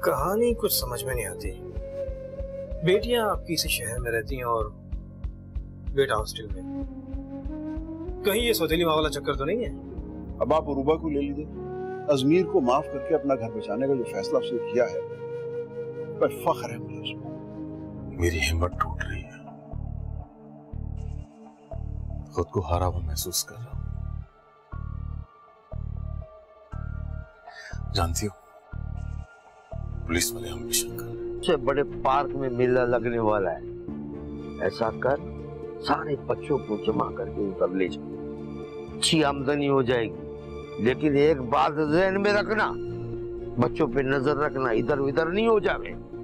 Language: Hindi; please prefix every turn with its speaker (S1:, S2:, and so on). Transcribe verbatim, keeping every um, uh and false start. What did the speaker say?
S1: कहानी कुछ समझ में नहीं आती। बेटियां आपकी इसी शहर में रहती हैं और बेटा हॉस्टल में। कहीं ये सौतेली माँ वाला चक्कर तो नहीं है?
S2: अब आप उरूबा को ले लीजिए। अजमीर को माफ करके अपना घर बचाने का जो फैसला उसने किया है, पर फख्र है मुझे उसमें।
S3: मेरी हिम्मत टूट रही है, खुद को हारा हुआ महसूस कर रहा हूं। जानती हो, पुलिस वाले हम शंकर
S4: से बड़े पार्क में मेला लगने वाला है। ऐसा कर, सारे बच्चों को जमा करके उधर ले जाओ, अच्छी आमदनी हो जाएगी। लेकिन एक बात ज़हन में रखना, बच्चों पे नजर रखना, इधर उधर नहीं हो जावे।